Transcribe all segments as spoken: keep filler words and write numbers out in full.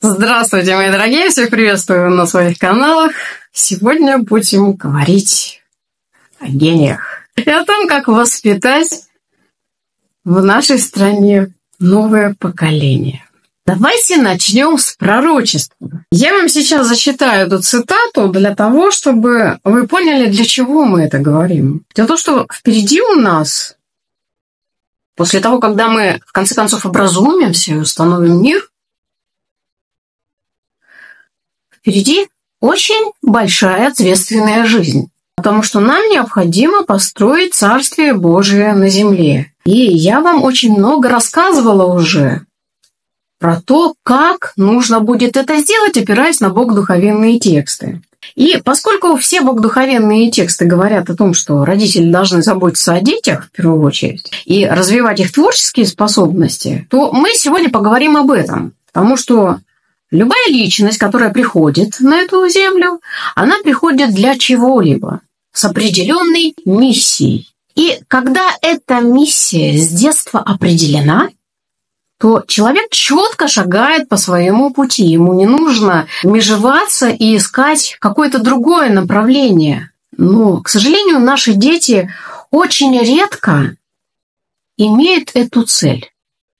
Здравствуйте, мои дорогие! Всех приветствую на своих каналах. Сегодня будем говорить о гениях и о том, как воспитать в нашей стране новое поколение. Давайте начнем с пророчества. Я вам сейчас зачитаю эту цитату для того, чтобы вы поняли, для чего мы это говорим. Дело в том, что впереди у нас, после того, когда мы в конце концов образумимся и установим мир, впереди очень большая ответственная жизнь, потому что нам необходимо построить Царствие Божие на земле. И я вам очень много рассказывала уже про то, как нужно будет это сделать, опираясь на богодухновенные тексты. И поскольку все богодухновенные тексты говорят о том, что родители должны заботиться о детях в первую очередь и развивать их творческие способности, то мы сегодня поговорим об этом, потому что любая личность, которая приходит на эту землю, она приходит для чего-либо, с определенной миссией. И когда эта миссия с детства определена, то человек четко шагает по своему пути. Ему не нужно межеваться и искать какое-то другое направление. Но, к сожалению, наши дети очень редко имеют эту цель.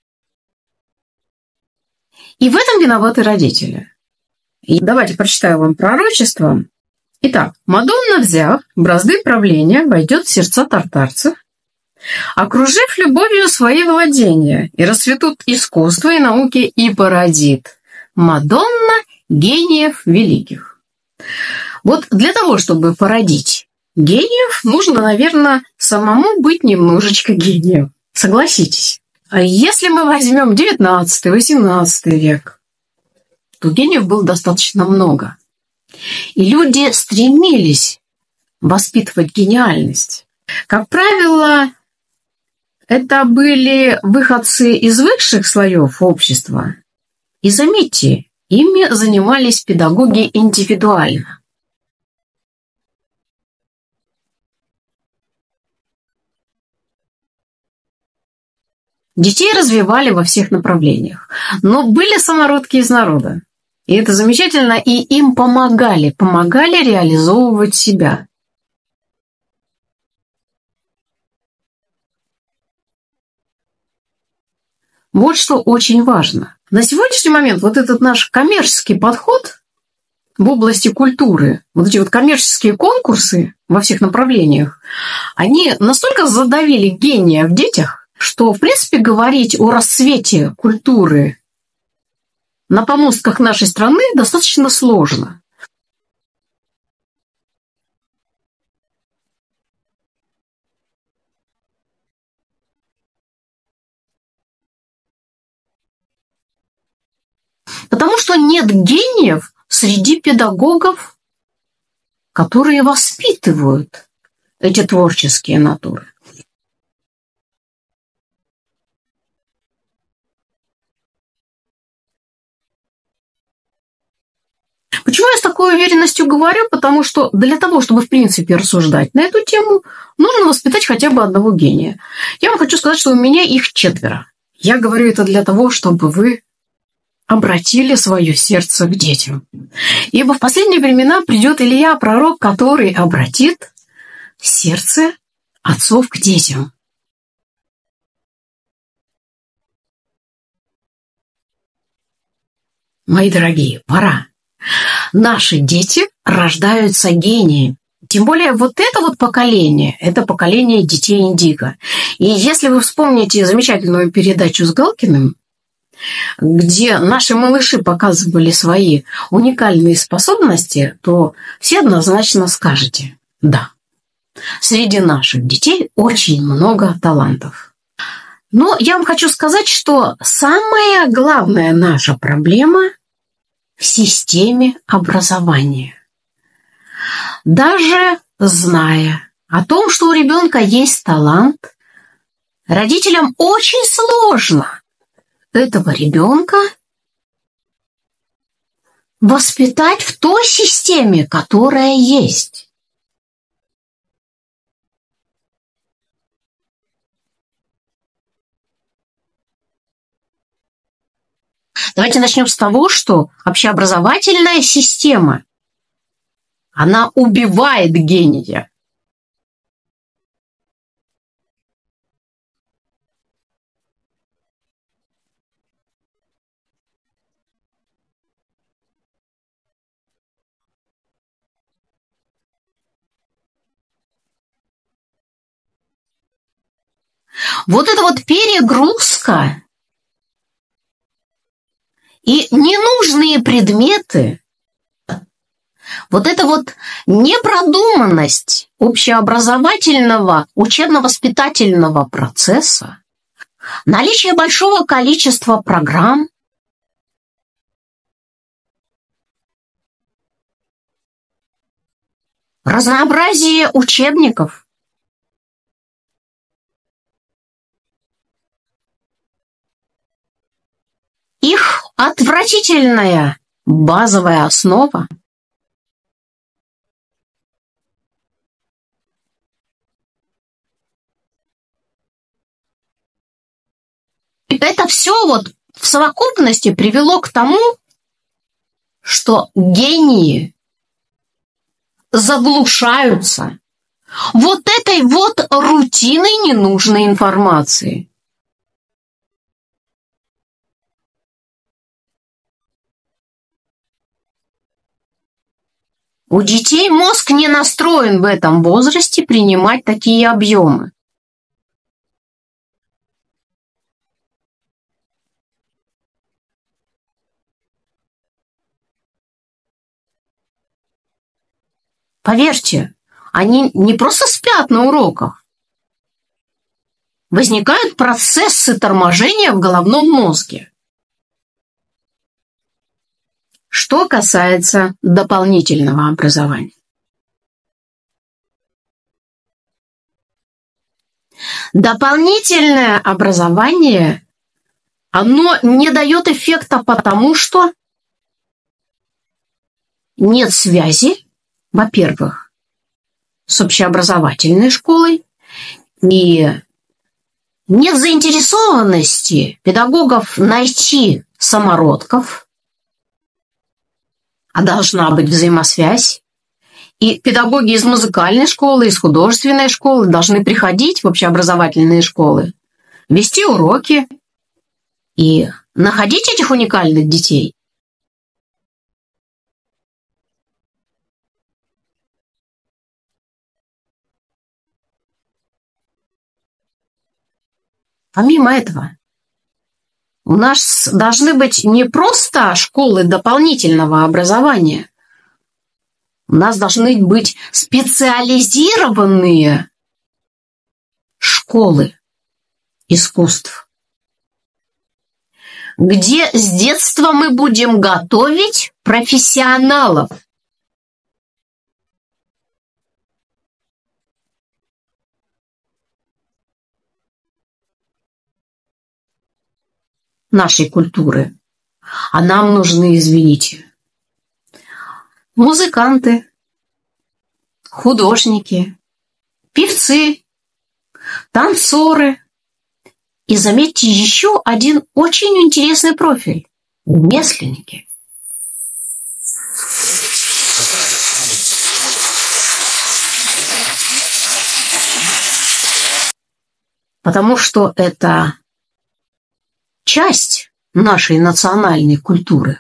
И в этом виноваты родители. И давайте прочитаю вам пророчество. Итак, «Мадонна, взяв бразды правления, войдет в сердца тартарцев, окружив любовью свои владения, и расцветут искусства и науки, и породит Мадонна гениев великих». Вот для того, чтобы породить гениев, нужно, наверное, самому быть немножечко гением. Согласитесь. А если мы возьмем девятнадцатый-восемнадцатый век, то гениев было достаточно много. И люди стремились воспитывать гениальность. Как правило, это были выходцы из высших слоев общества. И заметьте, ими занимались педагоги индивидуально. Детей развивали во всех направлениях, но были самородки из народа. И это замечательно, и им помогали, помогали реализовывать себя. Вот что очень важно. На сегодняшний момент вот этот наш коммерческий подход в области культуры, вот эти вот коммерческие конкурсы во всех направлениях, они настолько задавили гения в детях, что, в принципе, говорить о расцвете культуры на помостках нашей страны достаточно сложно. Потому что нет гениев среди педагогов, которые воспитывают эти творческие натуры. Почему я с такой уверенностью говорю? Потому что для того, чтобы, в принципе, рассуждать на эту тему, нужно воспитать хотя бы одного гения. Я вам хочу сказать, что у меня их четверо. Я говорю это для того, чтобы вы обратили свое сердце к детям. Ибо в последние времена придет Илья, пророк, который обратит сердце отцов к детям. Мои дорогие, пора. Наши дети рождаются гениями. Тем более вот это вот поколение, это поколение детей индиго. И если вы вспомните замечательную передачу с Галкиным, где наши малыши показывали свои уникальные способности, то все однозначно скажете: да, среди наших детей очень много талантов. Но я вам хочу сказать, что самая главная наша проблема в системе образования. Даже зная о том, что у ребенка есть талант, родителям очень сложно этого ребенка воспитать в той системе, которая есть. Давайте начнем с того, что общеобразовательная система, она убивает гения. Вот эта вот перегрузка и ненужные предметы, вот эта вот непродуманность общеобразовательного учебно-воспитательного процесса, наличие большого количества программ, разнообразие учебников, их отвратительная базовая основа это все вот в совокупности привело к тому, что гении заглушаются вот этой вот рутиной ненужной информации. У детей мозг не настроен в этом возрасте принимать такие объемы. Поверьте, они не просто спят на уроках. Возникают процессы торможения в головном мозге. Что касается дополнительного образования. Дополнительное образование, оно не дает эффекта, потому что нет связи, во-первых, с общеобразовательной школой, и нет заинтересованности педагогов найти самородков, а должна быть взаимосвязь. И педагоги из музыкальной школы, из художественной школы должны приходить в общеобразовательные школы, вести уроки и находить этих уникальных детей. Помимо этого, у нас должны быть не просто школы дополнительного образования, у нас должны быть специализированные школы искусств, где с детства мы будем готовить профессионалов. Нашей культуры. А нам нужны, извините, музыканты, художники, певцы, танцоры. И заметьте еще один очень интересный профиль – ремесленники. Потому что это часть нашей национальной культуры.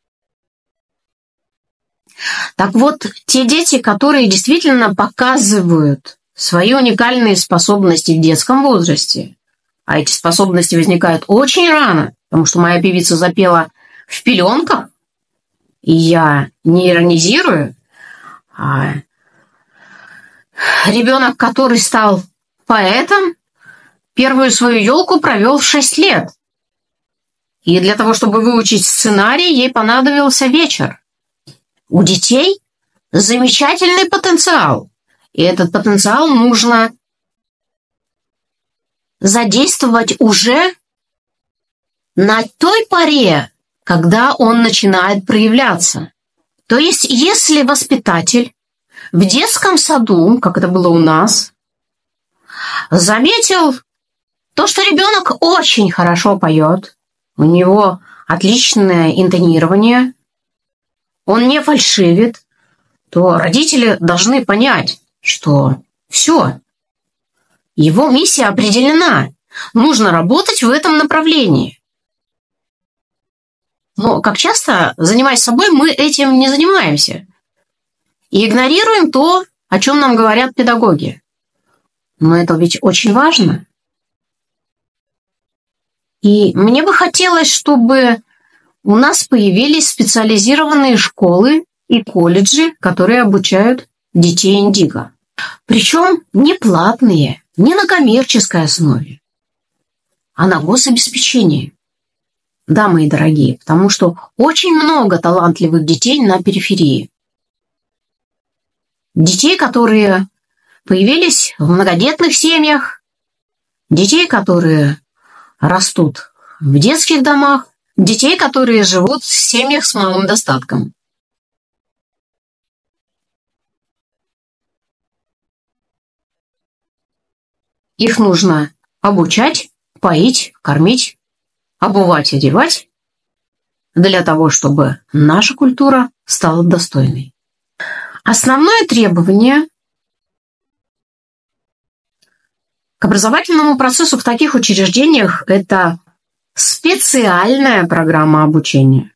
Так вот, те дети, которые действительно показывают свои уникальные способности в детском возрасте, а эти способности возникают очень рано, потому что моя певица запела в пеленках, и я не иронизирую, а ребенок, который стал поэтом, первую свою елку провел в шесть лет. И для того, чтобы выучить сценарий, ей понадобился вечер. У детей замечательный потенциал. И этот потенциал нужно задействовать уже на той поре, когда он начинает проявляться. То есть, если воспитатель в детском саду, как это было у нас, заметил то, что ребенок очень хорошо поет, у него отличное интонирование, он не фальшивит, то родители должны понять, что все, его миссия определена, нужно работать в этом направлении. Но, как часто, занимаясь собой, мы этим не занимаемся и игнорируем то, о чем нам говорят педагоги. Но это ведь очень важно. И мне бы хотелось, чтобы у нас появились специализированные школы и колледжи, которые обучают детей индиго. Причем не платные, не на коммерческой основе, а на гособеспечении. Да, мои дорогие, потому что очень много талантливых детей на периферии. Детей, которые появились в многодетных семьях, детей, которые растут в детских домах, детей, которые живут в семьях с малым достатком. Их нужно обучать, поить, кормить, обувать, одевать, для того, чтобы наша культура стала достойной. Основное требование к образовательному процессу в таких учреждениях – это специальная программа обучения.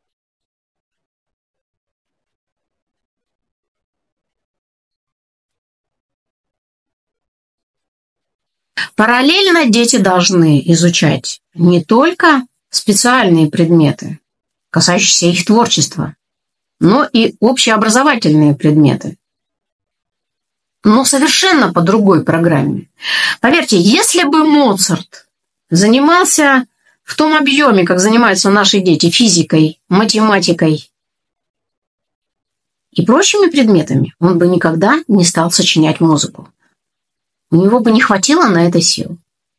Параллельно дети должны изучать не только специальные предметы, касающиеся их творчества, но и общеобразовательные предметы. Но совершенно по другой программе. Поверьте, если бы Моцарт занимался в том объеме, как занимаются наши дети, физикой, математикой и прочими предметами, он бы никогда не стал сочинять музыку. У него бы не хватило на это сил.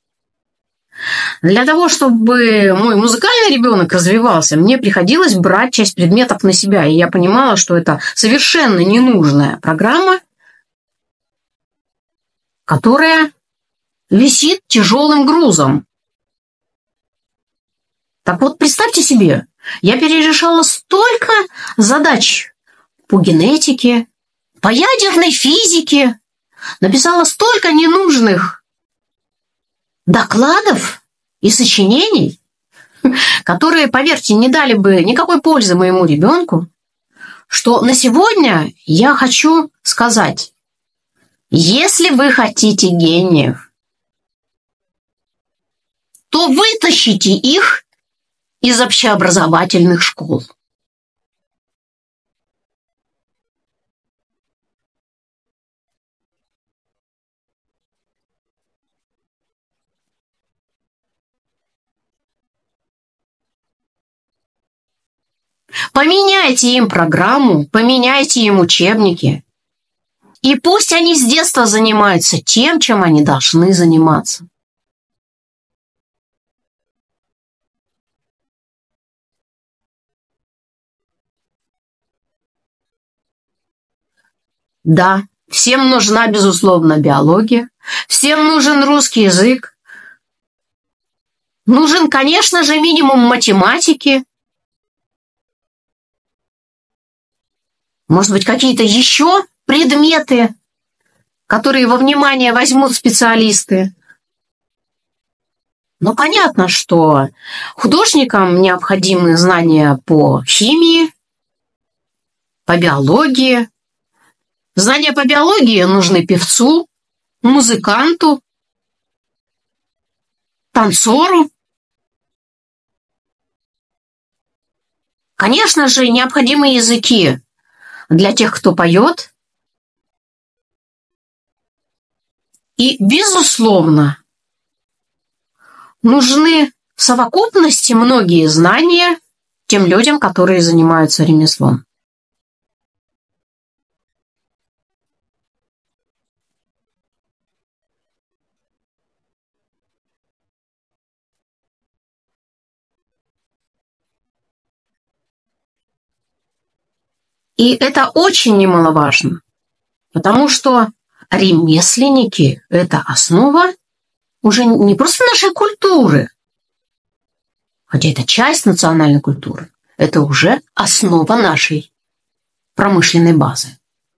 Для того, чтобы мой музыкальный ребенок развивался, мне приходилось брать часть предметов на себя, и я понимала, что это совершенно ненужная программа, которая висит тяжелым грузом. Так вот, представьте себе, я перерешала столько задач по генетике, по ядерной физике, написала столько ненужных докладов и сочинений, которые, поверьте, не дали бы никакой пользы моему ребенку, что на сегодня я хочу сказать: если вы хотите гениев, то вытащите их из общеобразовательных школ. Поменяйте им программу, поменяйте им учебники. И пусть они с детства занимаются тем, чем они должны заниматься. Да, всем нужна, безусловно, биология, всем нужен русский язык, нужен, конечно же, минимум математики, может быть, какие-то еще предметы, которые во внимание возьмут специалисты. Но понятно, что художникам необходимы знания по химии, по биологии. Знания по биологии нужны певцу, музыканту, танцору. Конечно же, необходимы языки для тех, кто поет. И, безусловно, нужны в совокупности многие знания тем людям, которые занимаются ремеслом. И это очень немаловажно, потому что ремесленники – это основа уже не просто нашей культуры, хотя это часть национальной культуры, это уже основа нашей промышленной базы.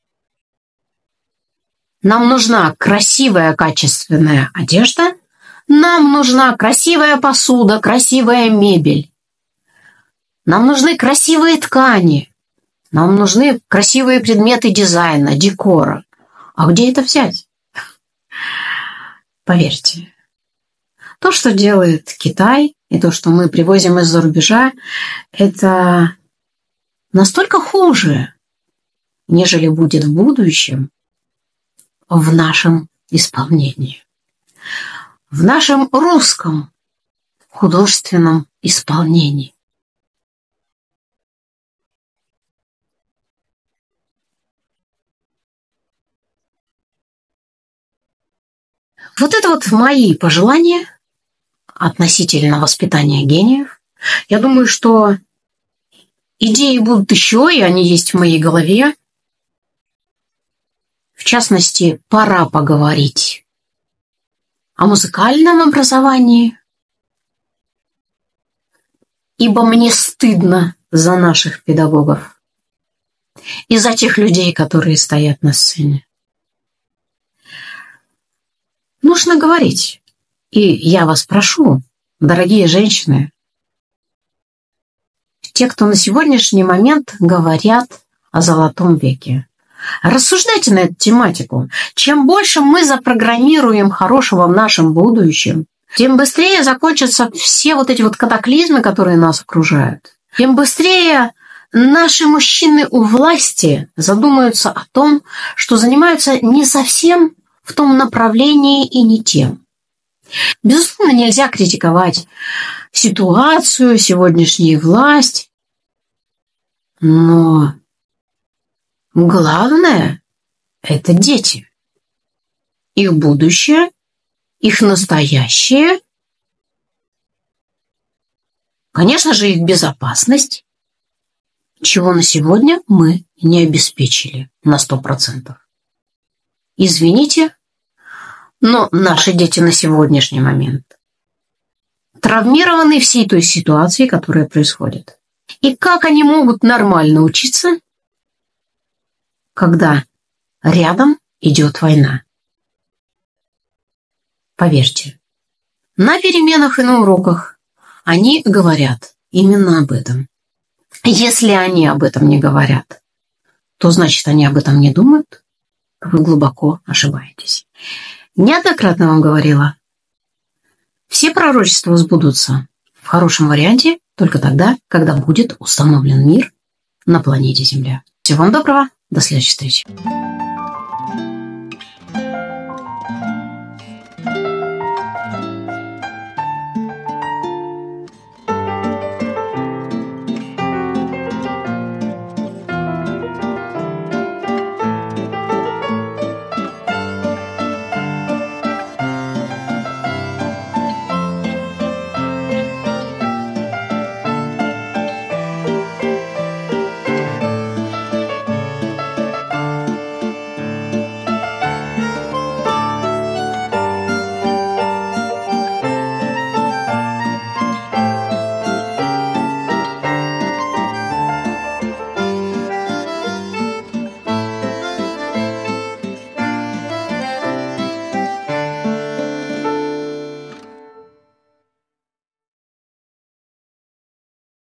Нам нужна красивая, качественная одежда, нам нужна красивая посуда, красивая мебель. Нам нужны красивые ткани, нам нужны красивые предметы дизайна, декора. А где это взять? Поверьте, то, что делает Китай, и то, что мы привозим из-за рубежа, это настолько хуже, нежели будет в будущем в нашем исполнении, в нашем русском художественном исполнении. Вот это вот мои пожелания относительно воспитания гениев. Я думаю, что идеи будут еще, и они есть в моей голове. В частности, пора поговорить о музыкальном образовании, ибо мне стыдно за наших педагогов и за тех людей, которые стоят на сцене. Нужно говорить. И я вас прошу, дорогие женщины, те, кто на сегодняшний момент говорят о золотом веке, рассуждайте на эту тематику. Чем больше мы запрограммируем хорошего в нашем будущем, тем быстрее закончатся все вот эти вот катаклизмы, которые нас окружают. Тем быстрее наши мужчины у власти задумаются о том, что занимаются не совсем в том направлении и не тем. Безусловно, нельзя критиковать ситуацию, сегодняшнюю власть, но главное – это дети. Их будущее, их настоящее, конечно же, их безопасность, чего на сегодня мы не обеспечили на сто процентов. Извините, но наши дети на сегодняшний момент травмированы всей той ситуацией, которая происходит. И как они могут нормально учиться, когда рядом идет война? Поверьте, на переменах и на уроках они говорят именно об этом. Если они об этом не говорят, то значит, они об этом не думают. Вы глубоко ошибаетесь. Неоднократно вам говорила, все пророчества сбудутся в хорошем варианте только тогда, когда будет установлен мир на планете Земля. Всего вам доброго, до следующей встречи.